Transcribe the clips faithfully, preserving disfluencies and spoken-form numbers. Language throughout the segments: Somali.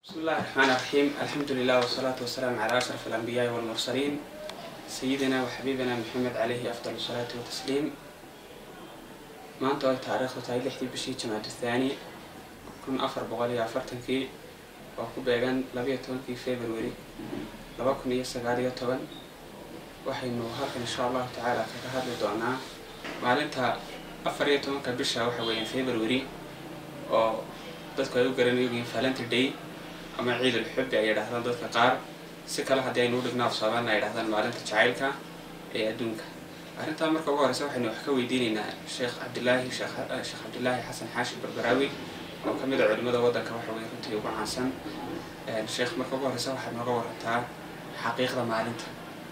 بسم الله الرحمن الرحيم. الحمد لله والصلاة والسلام على أشرف الأنبياء والمرسلين سيدنا وحبيبنا محمد عليه أفضل الصلاة والتسليم. ما أنت تاريخ وتاريخ لحتي بشي جماعة الثاني كن أفر بغالي أفرتنكي وكوبيغان لبيتونكي فبراير لبكن يسقالي طبعا waxay noo halkan insha Allah ta'ala ka hadli doonaa maalinta afar iyo tobanka bisha waxa weeyaan February oo dadku ay u garanayeen Valentine Day ama ciid al-xubb ay yiraahdaan dadka qaar si kala hadii ay noo dhignaa sababana ay yiraahdaan maalinta jacaylka ee adduunka. Arrinta marka ugu horeysa waxaynu wax ka weydiinaynaa Sheikh Cabdillaahi Sheikh Sheikh Cabdillaahi Xasan Xaashi Barbaraawi oo kamid ah culimada wadanka waxa weeyaan runtii ugu caansan. Sheikh marka ugu horeysa waxaad nooga warantaa xaqiiqda maalinta.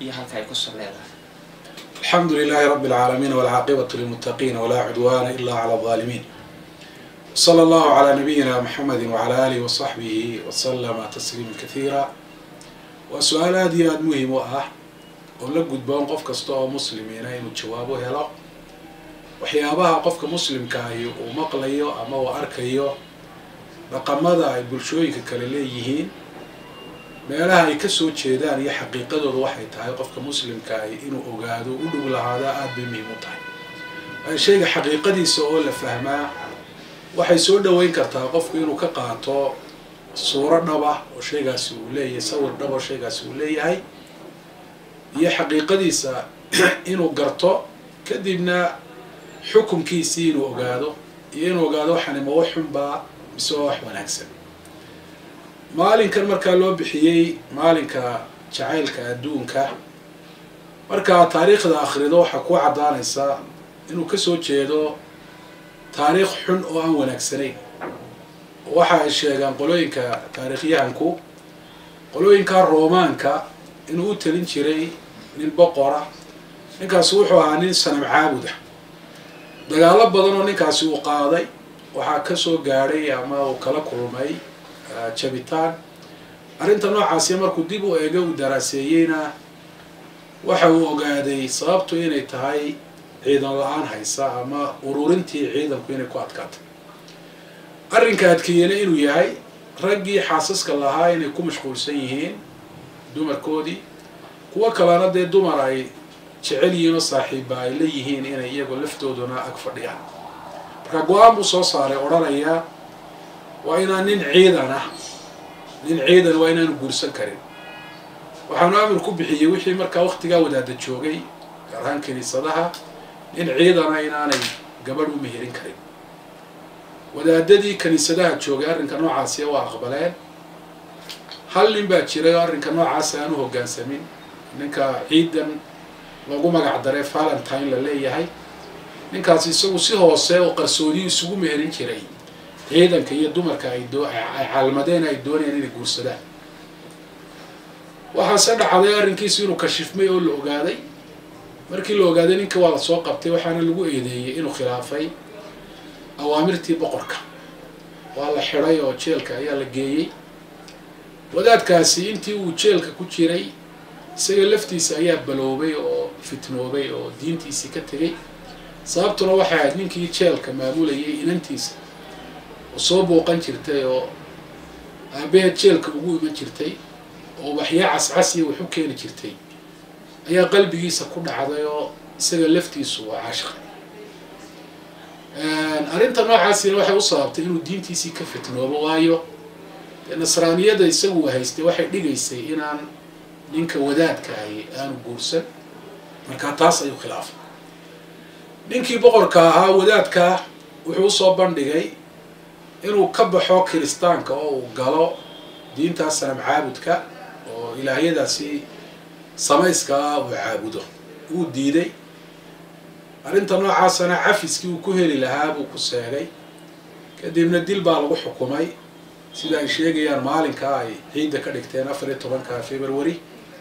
الحمد لله رب العالمين والعاقبة للمتقين ولا عدوان إلا على الظالمين. صلى الله على نبينا محمد وعلى آله وصحبه وسلم تسليما كثيرا. وسؤال هذه مهم وأه ولقد بان قفك استوى مسلمين أي متجوابه هلا وحيابها قفك مسلم كايو ومقليو أما وأركيو رقم ماذا يقول شوي كالليهين meelaha ay ka soo jeedaan iyo xaqiiqadoodu waxay tahay qofka muslimka ah inuu ogaado u dhow lahaada aad bay muhiim u tahay. Ay sheega xaqiiqadiisa oo la fahmaa waxay soo dhaweyn kartaa qofku inuu ka qaato suuro dhaba oo sheegaasi uu leeyahay sawir dhaba oo sheegaasi uu leeyahay iyo xaqiiqadiisa inuu garto kadibna xukunkiisii inuu ogaado iyo inuu ogaado waxaan ma wax xun baa mise wax wanaagsan. maalinkan markaa loo bixiyay maalinka jacaylka adduunka marka taariikhda akhrido waxa ku cadaanaysa inuu ka soo jeedo taariikh xun oo aan wanaagsanayn. waxa ay sheegaan qolooyinka taariikhyahanku qolooyinka Roomaanka inuu u talin jiray nin boqora ninkaas wuxuu ahaa nin sanam caabud ah. dagaalo badan oo ninkaasi uu qaaday waxa ka soo gaaray ama uu kala kulmay jabitaan. arrinta noocaasi markuu dib u eego u daraaseeyayna waxa uu ogaaday sababtu inay tahay ciidan la'aan haysa ama ururintii ciidanku inay ku adkaato. arrinka adkeeyana inuu yahay raggii xaasaska lahaa inay ku mashquulsan yihiin dumarkoodii kuwa kalena dee dumar ay jecel yihiin oo saaxiiba ay leeyihiin inay iyagoo laftooduna ag fadhiyaan. marka go-aan buu soo saaray odhanaya waa inaan nin ciidan ah nin ciidan waa inaanu guursan karin. waxaanu amir ku bixiyey wixii markaa waqtigaa wadaada joogay gaar ahaan kiniisadaha nin ciidana inaanay gabadh u meherin karin. wadaadadii kiniisadaha joogay arrinka noocaasi waa aqbaleen. hal nin baa jiray oo arrinka noocaasi aanu hoggaansamin ninka ciidan lagu magac daray Valentine la leeyahay. ninkaasi isagu si hoose oo qarsoodi isugu meherin jiray ciidanka iyo dumarka ay doo ay calamadeen ay doonayaan inay guursadaan. waxaa se dhacday arrinkiisu inuu kashifmay oo la ogaaday. markii la ogaaday ninka waa la soo qabtay waxaana lagu eedeeyey inuu khilaafay awaamirtii boqorka. waa la xidhay oo jeelka ayaa la geeyey. wadaadkaasi intii uu jeelka ku jiray isaga laftiisa ayaa baloobay oo fitnoobay oo diintiisii ka tegay. sababtuna waxay ahayd ninkii jeelka maamulayay inantiisa oo soo booqan jirtay oo aabaheed jeelka ugu iman jirtay oo waxyaa cascas iyo wuxuu keeni jirtay ayaa qalbigiisa ku dhacday oo isaga laftiisu waa caashiq. arrinta noocaasina waxay u sababtay inuu diintiisii ka fitnoobo waayo nasraaniyada isagu haystay waxay dhigaysay inaan ninka wadaadka ahi aanu guursan. marka taas ayuu khilaafay. ninkii boqorka ahaa wadaadka wuxuu soo bandhigay inuu ka baxo kiristaanka oo uu galo diinta sanam caabudka oo ilaahiyadaasi samayska uu caabudo. uu diiday. arrinta noocaasana cafiskii uu ku heli lahaa buu ku seegay. kadibna dil baa lagu xukumay sida ay sheegayaan maalinka ay ciidda ka dhigteen afar iyo tobanka February.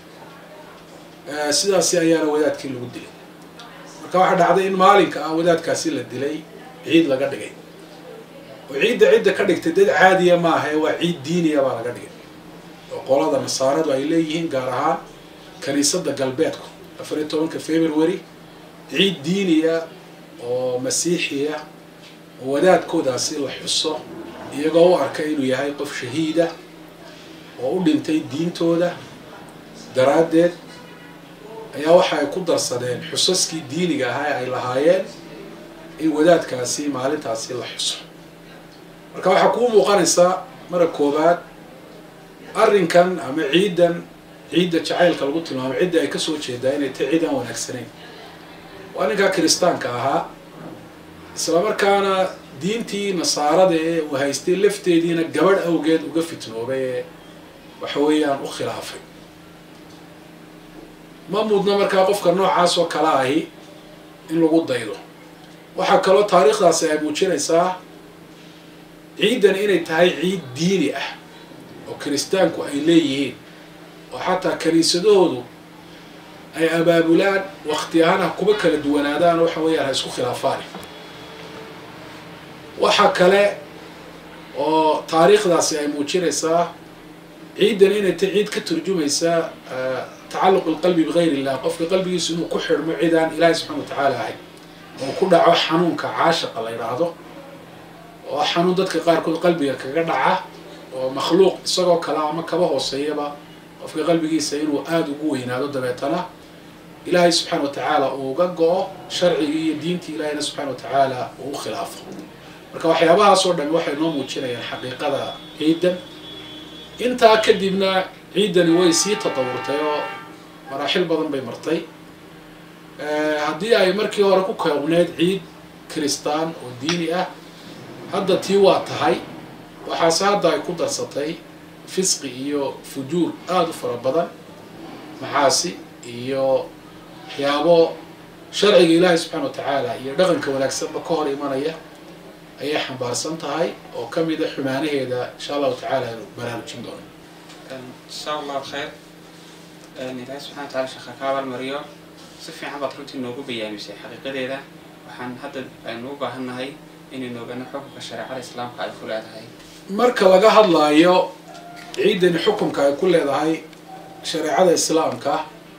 sidaasi ayaana wadaadkii lagu dilay. marka waxa dhacday in maalinka ah wadaadkaasi la dilay ciid laga dhigay. وعيد عيد كدقت دد عادية ما هي وعيد دينية ولا كدقت وقولها النصارى وإليهن قالها كنيسة قلباتكم أفريتهم كفبراير عيد دينية ومسيحية ووداد كودا سيل حصة iyagoo u arkay inuu yahay qof shahiida oo u dhintay diintooda daraaddeed ayaa waxa ay ku darsadeen xusaskii diiniga ahaa ay lahaayeen in wadaadkaasi maalintaasi la xuso marka waxaa kuu muuqanaysaa mara koobaad arrinkan ama ciidan ciidda jacaylka lagu tilmaamo cidda ay kasoo jeedaa inay tahay ciid aan wanaagsanayn waa ninkaa kiristaanka ahaa isla markaana diintii nasaarada ee uu haystay lafteediina gabadh awgeed uga fitnoobay ee waxa weeyaan u khilaafay ma mudna markaa qofka noocaas oo kale ahi in lagu daydo waxaa kaloo taariikhdaasi ay muujinaysaa ciidan inay tahay ciid diini ah oo kiristaanku ay leeyihiin oo xataa kaniisadahoodu ay abaabulaan waqti ahaan kuba kala duwanaadaan waxa weeyaan ha isku khilaafaan waxa kale oo taariikhdaasi ay muujinaysaa ciidan inay tahay ciid ka turjumaysa tacalluq alqalbi bigayr illah qofka qalbigiisu inuu ku xidhmo cidaan ilaahay subxana wa tacaala ahay oo ku dhaco xanuunka caashaqa la yidhaahdo oo xanuun dadka qaarkood qalbiga kaga dhaca oo makhluuq isagoo kale ama kaba hooseeyaba qofka qalbigiisa inuu aada ugu weynaado dabeetana ilaahay subxaana wa tacaala uu uga go-o sharcigii iyo diintii ilaahayna subxana wa tacaala uu u khilaafo marka waxyaabahaas oo dhan waxay noo muujinayaan xaqiiqada ciidan intaa kadibna ciidani way sii tatawurtay oo maraaxil badan bay martay haddii ay markii hore ku koobneyd ciid kiristaan oo diini ah hadda tii waa tahay waxaase hadda ay ku darsatay fisqi iyo fujuur aada u fara badan maxaasi iyo waxyaabo sharciga ilaahay subxana wa tacaala iyo dhaqanka wanaagsanba ka hor imanaya ayay xambaarsan tahay oo ka mid a xumaanaheeda insha allahu tacaala aynu baraarujin doono insha allahu khayr ilaahay subxana wa taala sheekha ka abaalmariyo si fiican baad runtii noogu bayaamisay xaqiiqadeeda waxaan hadda aynu u baahannahay inaynu ogaano xukunka shareecada islaamka ay ku leedahay marka laga hadlaayo ciidani xukunka ay ku leedahay shareecada islaamka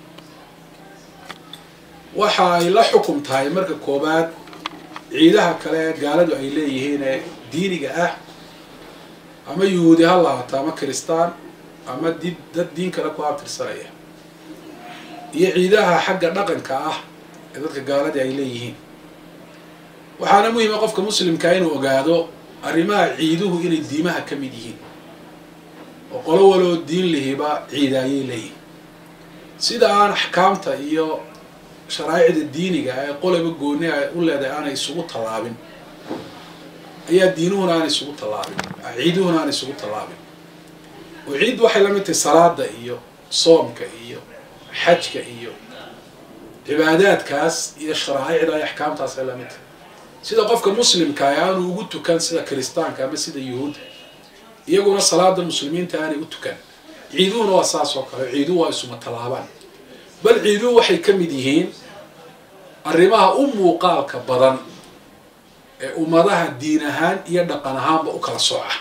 waxa ay la xukum tahay marka koobaad ciidaha kale gaaladu ay leeyihiin ee diiniga ah ama yuhuudi ha lahaato ama kiristaan ama dib dad diin kale ku abtirsanaya iyo ciidaha xagga dhaqanka ah ee dadka gaaladii ay leeyihiin waxaana muhiima qofka muslimkaa inuu ogaado arrimaha ciiduhu inay diimaha ka mid yihiin oo qolo waloo diin lihiba ciida ayay leeyihiin sida aan axkaamta iyo sharaa'icda diiniga ee qolaba gooni ay u leedahay aanay isugu tallaabin ayaa diinuhuna aanay isugu tallaabin ciiduhuna aanay isugu tallaabin oo ciid waxay la mid tahay salaada iyo soomka iyo xajka iyo cibaadaadkaas iyo sharaa'icda iyo axkaamtaas ay la mid tahay sida qofka muslimka ah aanu ugu tukan sida kiristaanka ama sida yuhuudda iyaguna salaada muslimiinta aanay u tukan ciiduhuna waa saas oo kale ciiduhu waa isuma tallaabaan bal ciiduhu waxay ka mid yihiin arrimaha u muuqaalka badan ee ummadaha diin ahaan iyo dhaqan ahaanba u kala sooca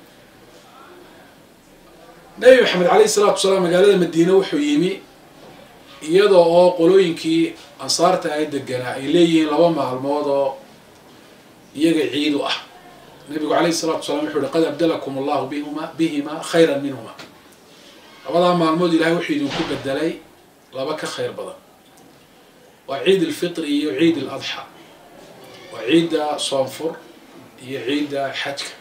nabi maxamed calayhi salaatu wasalaam magaalada madiine wuxuu yimi iyadoo oo qolooyinkii ansaarta ay deganaa ay leeyihiin laba maalmood oo iyaga ciid u ah nabigu calayhi salaatu wasalaam wuxuu yihi qad abdalakum allahu bihuma bihima khayran minhuma labadaa maalmood ilahay wuxuu idinku bedelay laba ka khayr badan waa ciid alfitri iyo ciid aladxa waa ciidda soonfur iyo ciidda xajka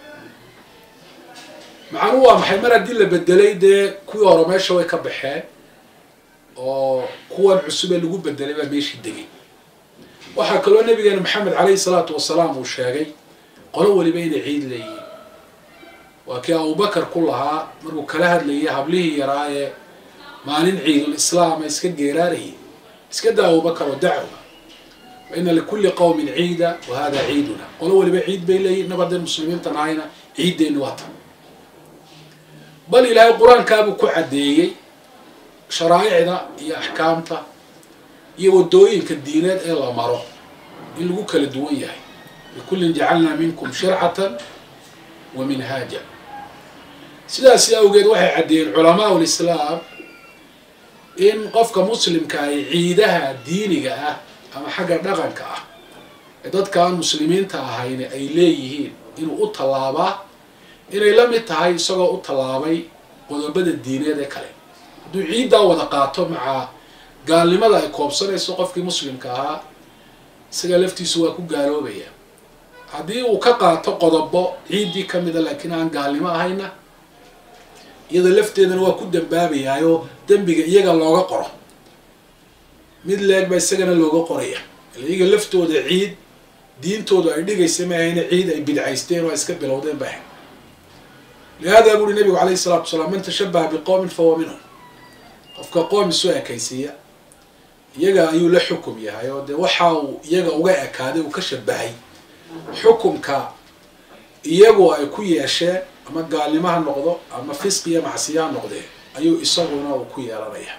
macnuu waa maxay mar haddii la bedelay dee kuwii hore meesha way ka baxeen oo kuwan cusubee lagu bedelay baa meeshii degay waxaa kaloo nabigeena maxamed calayhi salaatu wasalaam uu sheegay qolo waliba inay ciid leeyihiin waa kii abubakar ku lahaa markuu kala hadlayay hablihii yaraa ee maalin ciidul islaam ay iska geeraarayay iska daa abubakar oo dacwa wa ina likulli qawmin ciida wa hada ciiduna qolo waliba ciid bay leeyihin nab haddeen muslimiinta nahayna ciiddeenni waa tan bal ilaahay qur-aankaabuu ku caddeeyey sharaa'icda iyo axkaamta iyo waddooyinka diineed ee la maro in lagu kala duwan yahay likullin jacalnaa minkum shircatan wa minhaaja sidaasi awgeed waxay caddeeyeen culamaa ulislaam in qofka muslimka ay ciidaha diiniga ah ama xagga dhaqanka ah ee dadka aan muslimiinta ahayn ay leeyihiin inuu u tallaabaa inay la mid tahay isagoo u tallaabay qodobada diineed ee kale hadduu ciiddaa wada qaato maca gaalnimada ay koobsanayso qofkii muslimka ahaa isaga laftiisu waa ku gaaloobaya haddii uu ka qaato qodobo ciiddii ka mida laakiin aan gaalnimo ahayna iyada lafteedana waa ku dambaabayaayo dembiga iyaga looga qoro mid leeg ba isagana looga qoraya iyaga laftooda ciid diintooda ay dhigaysa maahayna ciid ay bidcaysteen oo iska bilowdeen baa لهذا يقول النبي عليه الصلاة والسلام من تشبه بقوم فهو منهم qofka qoom isu ekaysiya iyaga ayuu la xukum yahay oo de waxa uu iyaga uga ekaaday uu ka shabahay xukumka iyagu ay ku yeesheen ama gaalnimo ha noqdo ama fisqi iyo macsiyo ha noqdee ayuu isaguna uu ku yeelanaya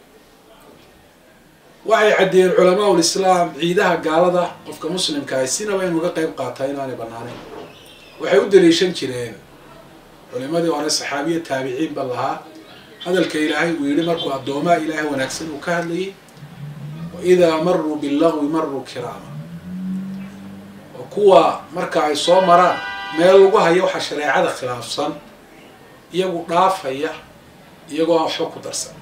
waxay cadeeyeen culamaa islaam ciidaha gaalada qofka muslimka ah sinaba inuu uga qayb qaataa inaanay banaanayn waxay u daliishan jireen culimadii hore saxaabiya taabiciin ba lahaa hadalka ilaahay uu yidhi markuu addoomaa ilaahay wanaagsan uu ka hadlayay waidaa maruu billagwi maruu kiraama oo kuwa marka ay soo maraan meel lagu hayo waxa shareecada khilaafsan iyagu dhaafaya iyagoo aan waxba ku darsan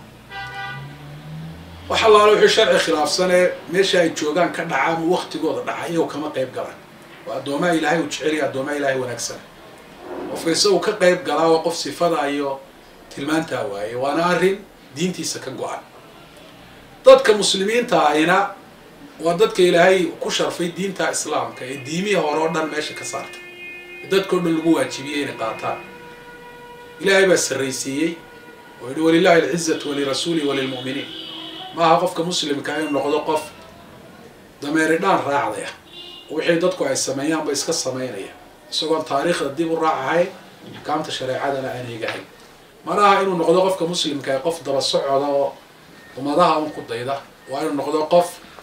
waxa allaala wixii sharci khilaafsan ee meesha ay joogaan ka dhaca ama waktigooda dhaca iyagoo kama qayb galaan waa addoomaa ilaahay uu jeceliya addoomaa ilaahay wanaagsan qofka isagu ka qayb galaa oo qof sifada iyo tilmaantaa waaye waana arrin diintiisa ka go-an dadka muslimiinta ahina waa dadka ilaahay ku sharfay diinta islaamka ee diimihii hore oo dhan meesha ka saartay dadka oo dhan lagu waajibiyey inay qaataan ilaahay baa sarraysiiyey oo yidhi walilahi alcizatu walirasuuli walilmu'miniin maaha qofka muslimka inuu noqdo qof dameeri dhaan raacdaya wixii dadku ay sameeyaan ba iska samaynaya isagoon taariikhda dib u raacahay axkaamta shareecadana aan eegahay maraha inuu noqdo qofka muslimka ee qof daba socoda oo ummadaha un ku dayda waa inuu noqdo qof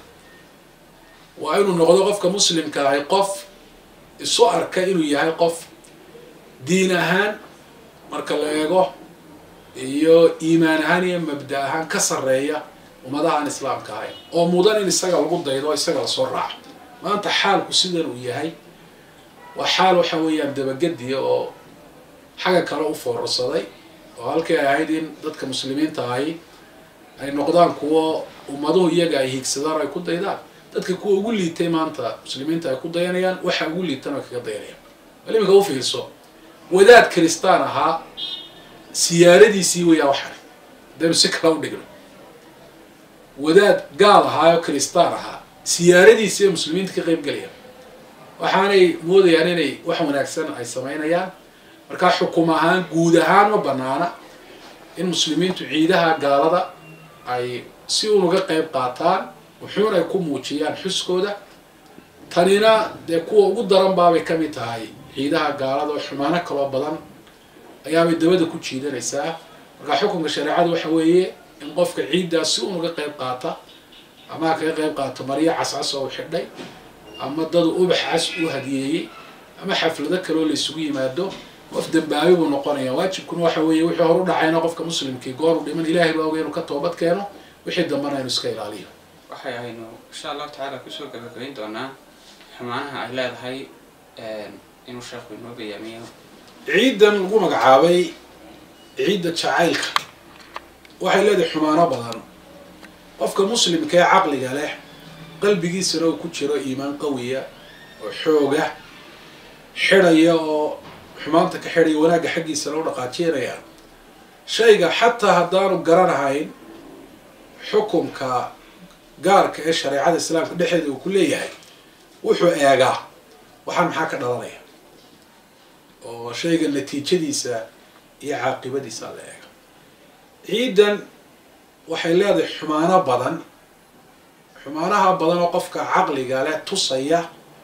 waa inuu noqdo qofka muslimka ahay qof isu arka inuu yahay qof diin ahaan marka la eego iyo iimaan ahaan iyo mabda ahaan ka sarreeya ummadaha aan islaamka ahayn oo mudan in isaga lagu daydo oo isaga lasoo raaco maanta xaalku sidan uu yahay waa xaal waxa weeyaan dabagediya oo xagga kale u foorarsaday oo halkay ahayd in dadka muslimiinta ahi ay noqdaan kuwo ummaduhu iyaga ay hiigsadaan ay ku daydaan dadka kuwa ugu liitay maanta muslimiinta ay ku dayanayaan waxa ugu liitan oo kaga dayanayaan bal iminka u fiirso wadaad kristaan ahaa siyaaradiisii weeyaa waxan hadaynu si kala u dhigno wadaad gaal ahaa oo kristaan ahaa siyaaradiisii ay muslimiinta ka qayb galayaan waxaanay moodayaan inay wax wanaagsan ay samaynayaan markaa xukum ahaan guud ahaan ma banaana in muslimiintu ciidaha gaalada ay si unuga qayb qaataan wuxuun ay ku muujiyaan xuskooda tanina dee kuwa ugu daran baabay ka mid tahay ciidaha gaalada oo xumaano kaloo badan ayaabay dabada ku jiidanaysaa markaa xukunka shareecada waxa weeye in qofka ciiddaas si unuga qayb qaata ama kaga qayb qaato maryo cascas oo u xidhay ama dad ubax cas u hadiyeeyey ama xaflado kaloo la isugu yimaado qof dambaabi buu noqonaya waajibkuna waxa weeye wixii hor u dhacayna qofka muslimkii goor u dhiman ilaahay baa oga inuu ka toobad keeno wixii dambana inuu iska ilaaliyo waxay ahaynu insha allahu tacaala kusoo gabagabayn doonaa xumaanaha ay leedahay inuu sheekhu inoo bayaamiyo ciidan lagu magacaabay ciidda jacaylka waxay leedahay xumaano badan qofka muslimka ee caqliga leh qalbigiisana uu ku jiro iimaan qawiya oo xooga xidhaya oo xumaanta ka xidhaya wanaagga xaggiisana u dhaqaajinaya shayga xataa haddaanu garanahayn xukunka gaarka ee shareecada islaamka dhexdeeda uu ku leeyahay wuxuu eegaa waxaan maxaa ka dhalanaya oo shayga natiijadiisa iyo caaqibadiisa la eega ciidan waxay leedahay xumaano badan xumaanaha badan oo qofka caqliga leh tusaya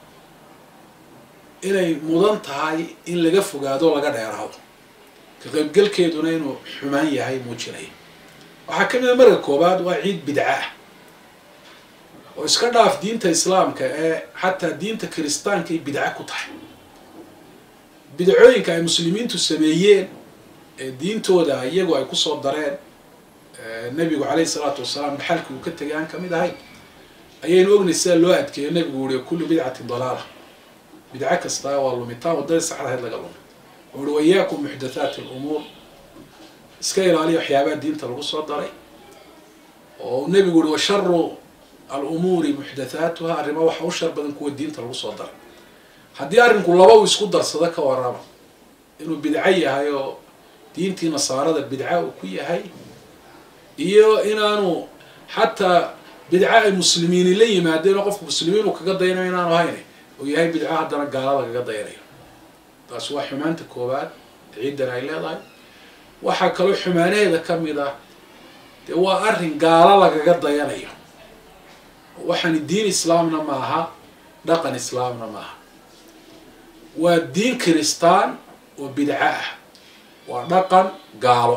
inay mudan tahay in laga fogaado laga dheeraado ka qaybgalkeeduna inuu xumaan yahay muujinaya waxaa ka mid a marka koobaad waa ciid bidca ah oo iska dhaaf diinta islaamka ee xataa diinta kiristaanka ay bidca ku tahay bidcooyinka ay muslimiintu sameeyeen ee diintooda iyagu ay kusoo dareen nabigu calayhi salaatu wasalaam dhaxalkii uu ka tegay aan kamid ahay ayaynu ognay sida loo adkeeyo nabigu uri kullu bidcatin dalaala bidca kastaa waa lumitaan waddadii saxda ahayd laga lumay uri wayaakum muxdathaati alumuur iska ilaaliya waxyaabaha diinta lagu soo daray oo nebigu uri wa sharu alumuuri muxdathaatuha arrimo waxa u shar badan kuwa diinta lagu soo daray haddii arrinku laba uu isku darsado ka warrama inuu bidco yahay oo diintii nasaarada bidca uu ku yahay iyo inaanu xataa bidca ay muslimiini la yimaadeen oo qofku muslimiin uu kaga daynayo inaanu hayne oo yahay bidco haddana gaalada kaga daynayo taas waa xumaanta koowaad ciidan ay leedahay waxaa kaloo xumaanaheeda ka mid ah dee waa arrin gaalo lagaga dayanayo waxaani diin islaamna maaha dhaqan islaamna maaha waa diin kiristaan oo bidco ah waa dhaqan gaalo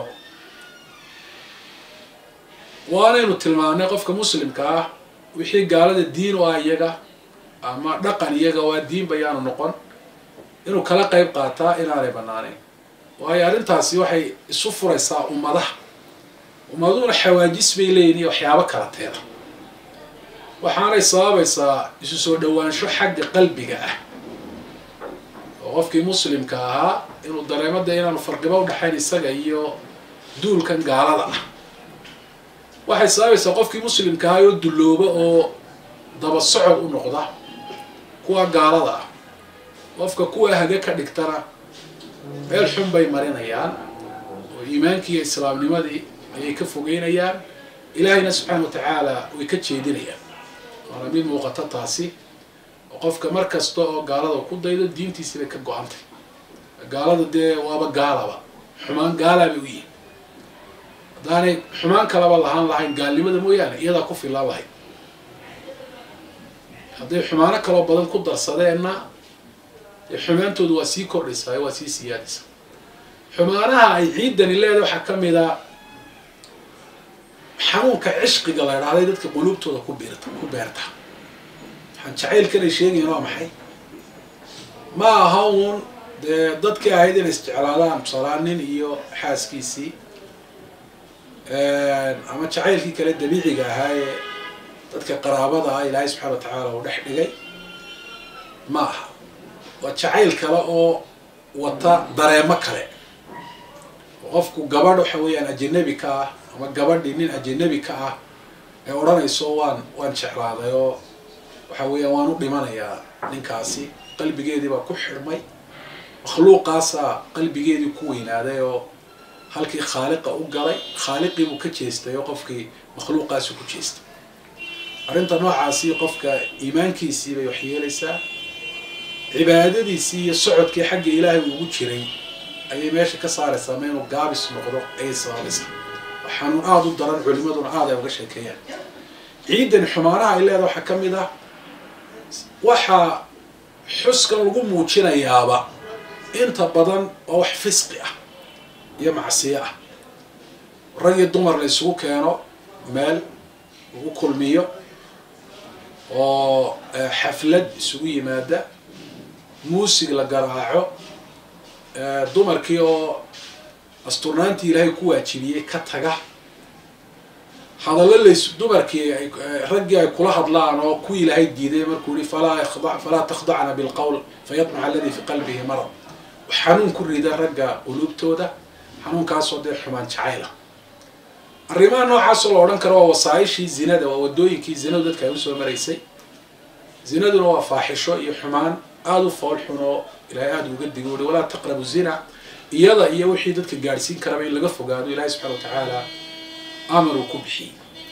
waanaynu tilmaanay qofka muslimka ah wixii gaalada diin u ah iyaga ama dhaqan iyaga waa diin bayaanu noqon inuu kala qayb qaataa inaanay banaanayn waayo arrintaasi waxay isu furaysaa ummadaha ummaduhuna xawaajis bay leeyihin iyo waxyaabo kala teeda waxaanay sababaysaa isu soo dhowaansho xagga qalbiga ah oo qofkii muslimka ahaa inuu dareemada inaanu farqiba udhaxayn isaga iyo duulkan gaalada ah waxay sababaysaa qofkii muslimka ahaa oo dullooba oo daba socod u noqda kuwa gaalada ah qofka kuwa haga ka dhigtana meel xun bay marinayaan oo iimaankii iyo islaamnimadii ayay ka fogeynayaan ilaahayna subxaana wa tacaala way ka jeedinayaan waana mid muuqata taasi oo qofka mar kasta oo gaalada ku daydo diintiisi bay ka go-antay gaalada dee waaba gaalaba xumaan gaalaa bay u yihin haddaanay xumaan kalaba lahaan lahayn gaalnimada mooyaane iyadaa ku filaan lahayd hadday xumaano kaloo badan ku darsadeenna dee xumaantoodu waa sii kordhaysaa waa sii siyaadaysaa xumaanaha ay ciidani leedahay waxaa ka mid a xanuunka cishqiga la idhahday dadka quluubtooda ku beerta ku beerta waxaan jacaylkanay sheegayan waa maxay ma aha uun dee dadkii ahayd inay isjeclaadaan tusalaan nin iyo xaaskiisii ama jacaylkii kale dabiiciga ahaa ee dadka qaraabada ah ilaahay subxana wa tacaala uu dhex dhigay ma aha waa jacayl kale oo wata dareemo kale oo qofku gabadh waxa weeyaan ajanabi ka ah ama gabadhii nin ajanabi ka ah ee odhanayso waan waan jeclaaday oo waxa weeyaan waan u dhimanayaa ninkaasi qalbigeedii baa ku xidhmay makhluuqaasaa qalbigeedii ku weynaaday oo halkii khaaliqa u galay khaaliqii buu ka jeestay oo qofkii makhluuqaasi ku jeestay arrinta noocaasi qofka iimaankiisii bay waxyeelaysaa cibaadadiisii iyo socodkii xagga ilaahay ugu jiray ayay meesha ka saaraysaa ma inuu gaabis noqdo ayay sababaysaa xanuun aada u daran culimaduna aada ay uga sheekeeyaan ciidan xumaanaha ay leedahay waxaa ka mid ah waxaa xuskan lagu muujinayaaba inta badan oo wax fisqi ah iyo macsiyo ah rag iyo dumar la isugu keeno meel lagu kulmiyo oo xaflad isugu yimaada muusig la garaaco dumarkii oo asturnaantii ilaahay ku waajibiyey ka taga hadallo lays dumarkii ay raggii ay kula hadlaan oo ku ilaahay diiday markuu yihi falaa yakhda falaa takhdacna bilqowl fayatmaca alladii fi qalbihi marad xanuun ku rida ragga quluubtooda xanuunkaasoo dee xumaan jacayla arrimaha noocaasoo la odhan karo waa wasaa'ishii zinada waa wadooyinkii zinadu dadka ay usoo maraysay zinaduna waa faaxisho iyo xumaan aada u fool xun oo ilaahay aada uga digo ui walaa taqrabu zina iyada iyo wixii dadka gaadhsiin karaba in laga fogaado ilaahay subxana wa tacaala amar uu ku bixiyey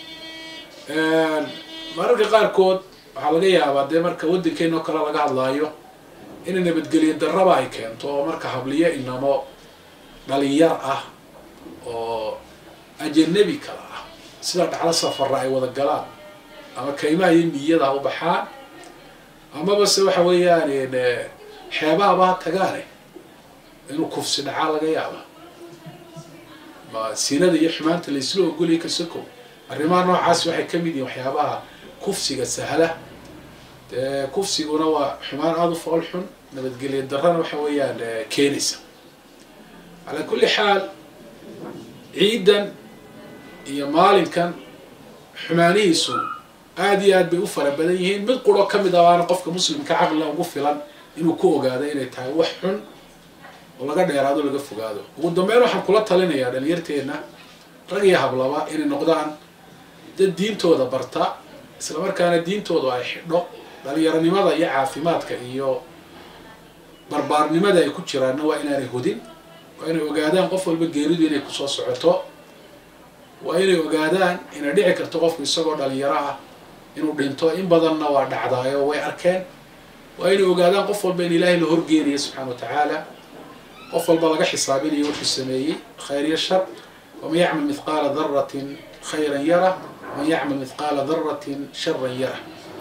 mararka qaarkood waxaa laga yaabaa dee marka waddankeena oo kale laga hadlaayo inay nabadgelyo darraba ay keento oo marka habliyo inamo dhalinyar ah oo ajanabi kala ah sida dhaclo safarra ay wada galaan ama kaymaha iyo miyada ha u baxaan amaba se waxa weeyaan xeebahaba ha tagaane inuu kufsi dhacaa laga yaaba ma sinada iyo xumaanta la isla ogoliyay kasoko arrimaha noocaasi waxay ka mid yihiin waxyaabaha kufsiga sahla dee kufsiguna waa xumaan aada u fool xun nabadgelyo darrana waxa weeyaan keenaysa calaa kulli xaal ciidan iyo maalinkan xumaanihiisu aada iyo aad bay u fara badan yihiin mid quro ka mid ah waana qofka muslimka caqliga ugu filan inuu ku ogaado inay tahay wax xun ولقى ديرادو لقى فقادو وقدمين وحن كلها تلين يا دليرتينا رجع هبلبا إن النقدان ده الدين تودا برتا إسلام كان الدين تودا يحدو دليرني ماذا يعافيمات كإيو بربارني ماذا يكون شرانا وإن الهودين وإن وجادان قفل بالجريد إن يكون صعته وإن وجادان إن دعك التقف بالسجود دليرها إنه بنتو إن بدلنا وعد عضايا وأركان وإن وجادان قفل بين الله الهرجيري سبحانه وتعالى قفل بلغ حسابين يوحي السماء خير الشر ومن يعمل مثقال ذرة خيرا يره ومن يعمل مثقال ذرة شرا يره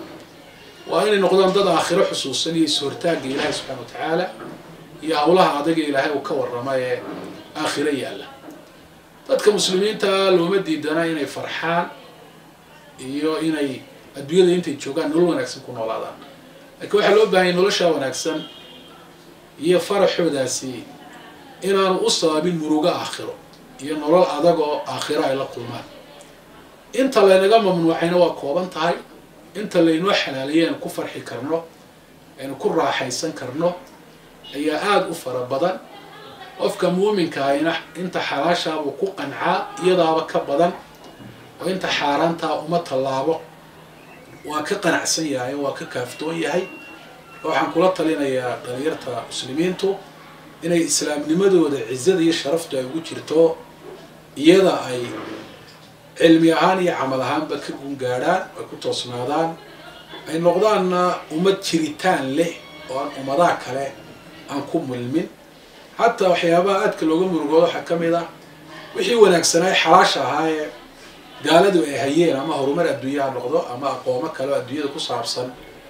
وإن نقدم ضد آخر حصوصا يسورتاق إله سبحانه وتعالى يا الله عدق إلهي وكور رماية آخرية الله ضدك مسلمين تالو مدي دانا إني فرحان إيو إني الدوية دي إنتي تشوغان نولو ونكسن كون ولادان لكن واحد لو باين نولوشا ونكسن هي فرحو داسي إنان أصابين مروغا آخره iyo nolol adag oo aakhira ay la kulmaan inta laynaga mamnuucayna waa kooban tahay inta laynoo xalaaliyeen ku farxi karno aynu ku raaxaysan karno ayaa aad u fara badan qofka muuminka ahina inta xalaasha uu ku qancaa iyadaaba ka badan oo inta xaaraanta uma talaabo waa ka qanacsan yahay waa ka kaaftoon yahay waxaan kula talinayaa dhalinyarta muslimiintu inay islaamnimadooda ciizada iyo sharaftu ay ugu jirto iyada ay cilmi ahaan iyo camal ahaanba ka gungaadhaan ay ku toosnaadaan ay noqdaanna ummad jiritaan leh oo aan ummadaha kale aan ku mulmin xataa waxyaabaha aadka looga murugoodo waxaa ka mid ah wixii wanaagsanaa xalaasha ahaa ee gaaladu ay hayeen ama horumar adduunyaha noqdo ama aqoomo kale oo adduunyada ku saabsan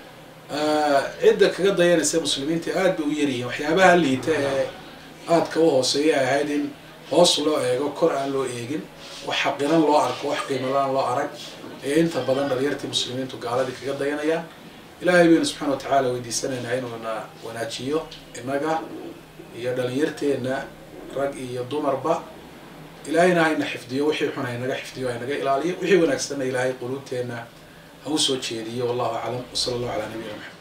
cidda kaga dayanaysa muslimiinta aad bay u yaryihiin waxyaabaha liita ee aadka u hooseeya ay ahayd in hoos loo eego kor aan loo eegin wax xaqiran loo arko wax qiimalaan loo arag ee inta badan dhalinyartii muslimiintu gaaladii kaga dayanayaan ilaahay baynu subxaana watacaala weydiisanaynaa inuuna wanaajiyo innaga iyo dhalinyarteenna rag iyo dumarba ilaahayna hayna xifdiyo wixii xun haynaga xifdiyo haynaga ilaaliyo wixii wanaagsanna ilaahay quluubteenna ha u soo jeediyo wallahu aclam wasala allahu calaa nabiyina maxamed